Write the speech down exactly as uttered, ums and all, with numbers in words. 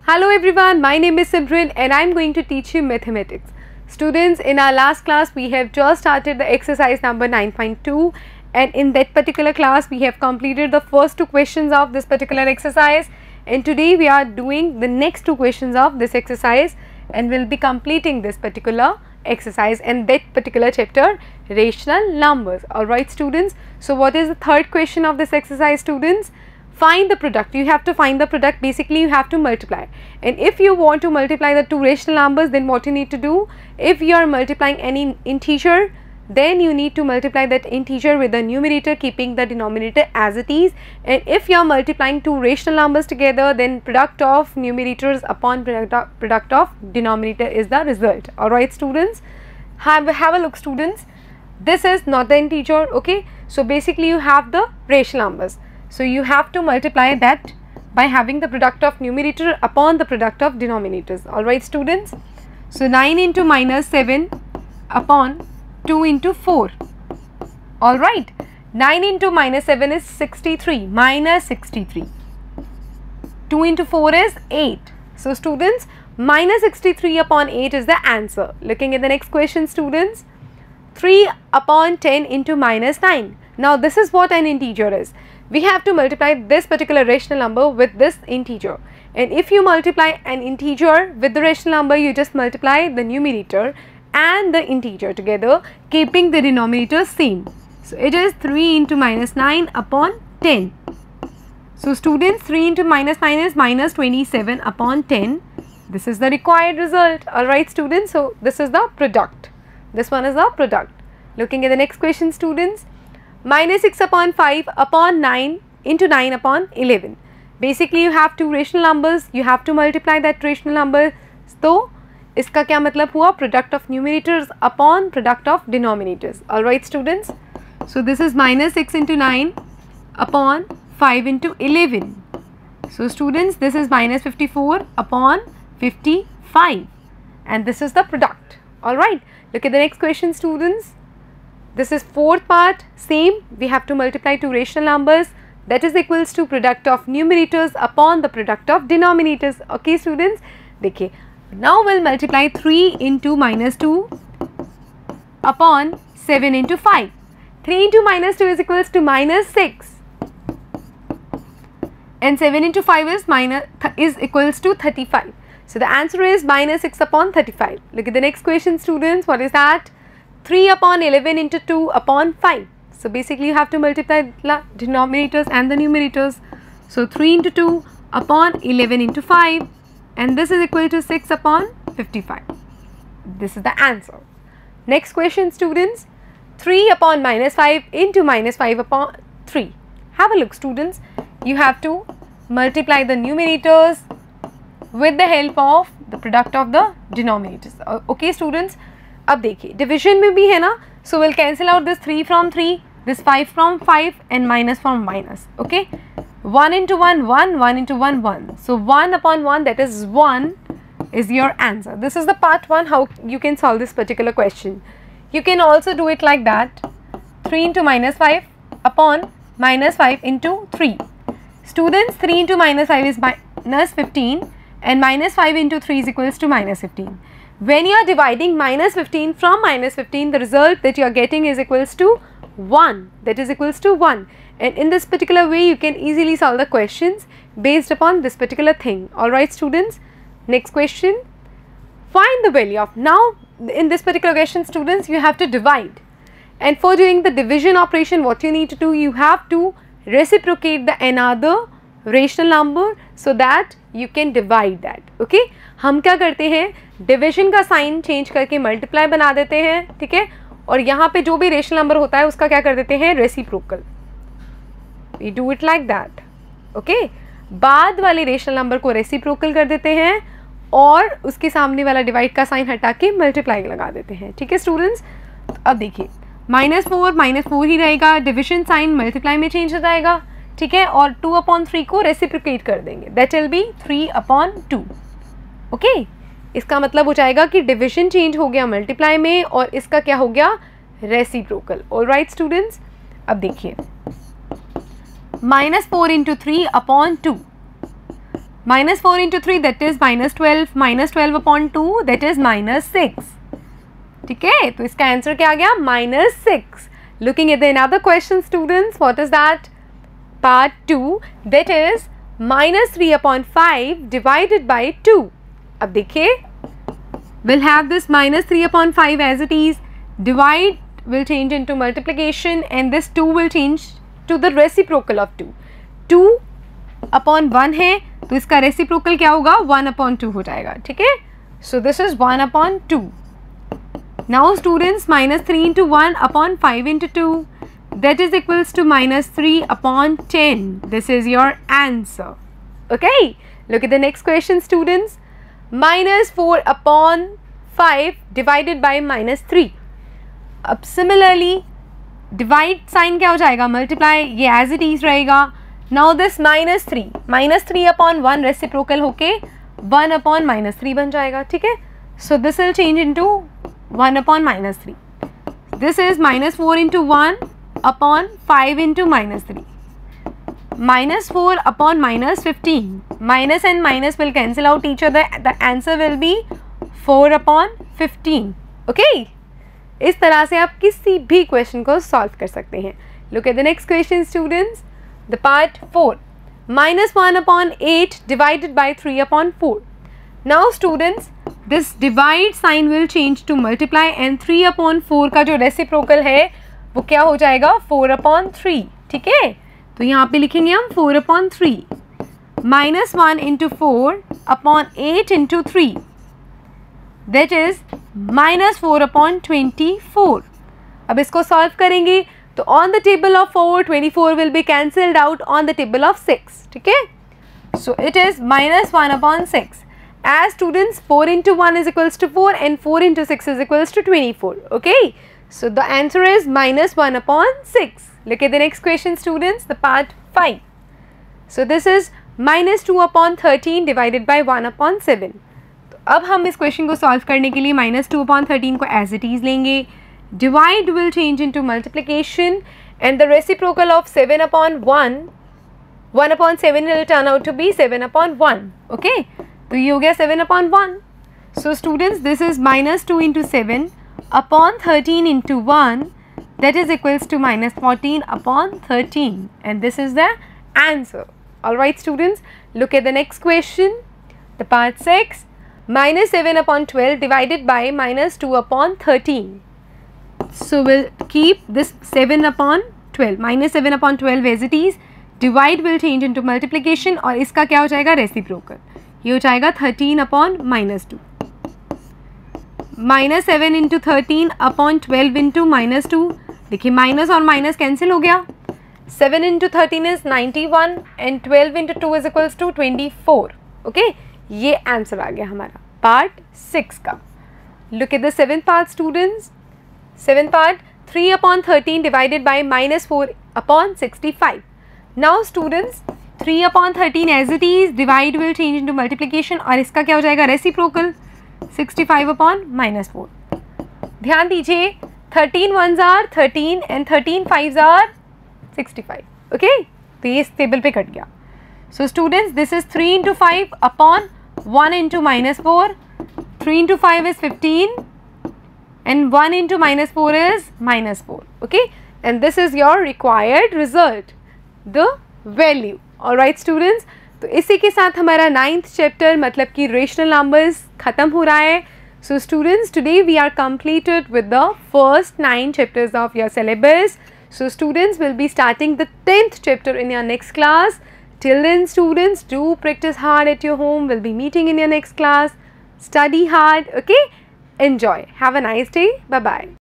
Hello everyone, my name is Simran and I am going to teach you mathematics. Students, in our last class we have just started the exercise number nine point two, and in that particular class we have completed the first two questions of this particular exercise, and today we are doing the next two questions of this exercise and we will be completing this particular exercise and that particular chapter, rational numbers. Alright students, so what is the third question of this exercise students? Find the product. You have to find the product. Basically you have to multiply, and if you want to multiply the two rational numbers, then what you need to do, if you are multiplying any integer, then you need to multiply that integer with the numerator, keeping the denominator as it is. And if you are multiplying two rational numbers together, then product of numerators upon product, product of denominator is the result. Alright students, have, have a look students, this is not the integer, okay. So basically you have the rational numbers, so you have to multiply that by having the product of numerator upon the product of denominators. Alright students, so nine into minus seven upon two into four. Alright, nine into minus seven is sixty-three, minus sixty-three. two into four is eight. So students, minus sixty-three upon eight is the answer. Looking at the next question students, three upon ten into minus nine. Now this is what an integer is. We have to multiply this particular rational number with this integer, and if you multiply an integer with the rational number, you just multiply the numerator and the integer together, keeping the denominator same. So it is three into minus nine upon ten. So students, three into minus nine is minus twenty-seven upon ten. This is the required result. Alright students, so this is the product. This one is the product. Looking at the next question students, minus six upon five upon nine into nine upon eleven. Basically you have two rational numbers, you have to multiply that rational number. So इसका क्या मतलब हुआ, product of numerators upon product of denominators. Alright students, so this is minus six into nine upon five into eleven. So students, this is minus fifty-four upon fifty-five, and this is the product. Alright, look at the next question students. This is fourth part, same, we have to multiply two rational numbers, that is equals to product of numerators upon the product of denominators. Okay students, देखिए, now we'll multiply three into minus two upon seven into five. three into minus two is equals to minus six, and seven into five is minus is equals to thirty-five. So the answer is minus six upon thirty-five. Look at the next question students, what is that? three upon eleven into two upon five. So basically you have to multiply the denominators and the numerators. So three into two upon eleven into five, and this is equal to six upon fifty-five. This is the answer. Next question students, three upon minus five into minus five upon three. Have a look students, you have to multiply the numerators with the help of the product of the denominators. Okay students, अब देखिए division में भी है ना, so we'll cancel out this three from three, this five from five, and minus from minus. Okay, one into one, one, one into one, one. So one upon one, that is one, is your answer. This is the part one, how you can solve this particular question. You can also do it like that, three into minus five upon minus five into three. Students, three into minus five is minus fifteen, and minus five into three is equals to minus fifteen. When you are dividing minus fifteen from minus fifteen, the result that you are getting is equals to one, that is equals to one, and in this particular way you can easily solve the questions based upon this particular thing. Alright students, next question, find the value of, now in this particular question students you have to divide, and for doing the division operation what you need to do, you have to reciprocate the another rational number so that you can divide that. Okay, हम क्या करते हैं, division का sign change करके multiply बना देते हैं, ठीक है, और यहाँ पे जो भी रेशनल नंबर होता है उसका क्या कर देते हैं, reciprocal. We do it like that. Okay, बाद वाले रेशनल नंबर को रेसिप्रोकल कर देते हैं और उसके सामने वाला डिवाइड का साइन हटा के मल्टीप्लाई लगा देते हैं. ठीक है स्टूडेंट्स, अब देखिए माइनस फोर माइनस फोर ही रहेगा, डिविजन साइन मल्टीप्लाई में चेंज हो जाएगा, ठीक है, और टू अपॉन थ्री को रेसिप्रोकेट कर देंगे, that will be three upon two. Okay, इसका मतलब हो जाएगा कि डिविजन चेंज हो गया मल्टीप्लाई में और इसका क्या हो गया, रेसिप्रोकल. ऑलराइट स्टूडेंट्स, अब देखिए minus four into three upon two, minus four into three that is minus twelve, minus twelve upon two that is minus six. ठीक है, तो इसका आंसर क्या आ गया? minus six. Looking at the another question students, what is that? Part two, that is minus three upon five divided by two. अब देखिए, we'll have this minus three upon five as it is, divide will change into multiplication and this two will change to the reciprocal of two. two upon one है तो इसका reciprocal क्या होगा? one upon two हो जाएगा. ठीक है, so this is one upon two. Now students, minus three into one upon five into two, that is equals to minus three upon ten. This is your answer. Okay, look at the next question students. Minus four upon five divided by minus three. अब similarly divide sign क्या हो जाएगा? Multiply, ये as it is रहेगा. Now this minus three, minus three upon one reciprocal होके one upon minus three बन जाएगा. ठीक है, so this will change into one upon minus three. This is minus four into one upon five into minus three. Minus four upon minus fifteen. Minus and minus will cancel out each other. The answer will be four upon fifteen. Okay? इस तरह से आप किसी भी question को solve कर सकते हैं. Look at the next question students. The part four. Minus one upon eight divided by three upon four. Now students, this divide sign will change to multiply and three upon four का जो reciprocal है वो क्या हो जाएगा? four upon three. ठीक है, तो यहाँ पे लिखेंगे हम four upon three. Minus one into four upon eight into three. That is minus four upon twenty-four. अब इसको सॉल्व करेंगे तो on the table of four, twenty-four will be cancelled out on the table of six. ठीक है, so it is minus one upon six. As students, four into one is equals to four and four into six is equals to twenty-four. Okay, so the answer is minus one upon six. Look at the next question students, the part five. So this is minus two upon thirteen divided by one upon seven. तो अब हम इस question को solve करने के लिए minus two upon thirteen को as it is लेंगे. Divide will change into multiplication and the reciprocal of seven upon one, one upon seven will turn out to be seven upon one. Okay, तो ये हो गया seven upon one. So students, this is minus two into seven upon thirteen into one, that is equals to minus fourteen upon thirteen, and this is the answer. Alright students, look at the next question, the part six. Minus seven upon twelve divided by minus two upon thirteen. So we'll keep this seven upon twelve, minus seven upon twelve as it is. Divide will change into multiplication और इसका क्या हो जाएगा? Reciprocal. ये हो जाएगा thirteen upon minus two. Minus seven into thirteen upon twelve into minus two. देखिए minus और minus cancel हो गया. seven into thirteen is ninety-one and twelve into two is equals to twenty-four. Okay, ये answer आ गया हमारा part six का. Look at the seventh part students. Seventh part, three upon thirteen divided by minus four upon sixty-five. Now students, three upon thirteen as it is, divide will change into multiplication और इसका क्या हो जाएगा? Reciprocal, sixty-five upon minus four. ध्यान दीजिए, thirteen ones are thirteen and thirteen fives are sixty-five. Okay, तो ये इस टेबल पे कट गया. So students, this is three into five upon one into minus four. three into five is fifteen and one into minus four is minus four. Okay, and this is your required result, the value. Alright students, तो इसी के साथ हमारा ninth chapter मतलब कि rational numbers ख़त्म हो रहा है. So students, today we are completed with the first nine chapters of your syllabus. So students will be starting the tenth chapter in your next class. Till then students, do practice hard at your home. We'll be meeting in your next class. Study hard. Okay, enjoy. Have a nice day. Bye bye.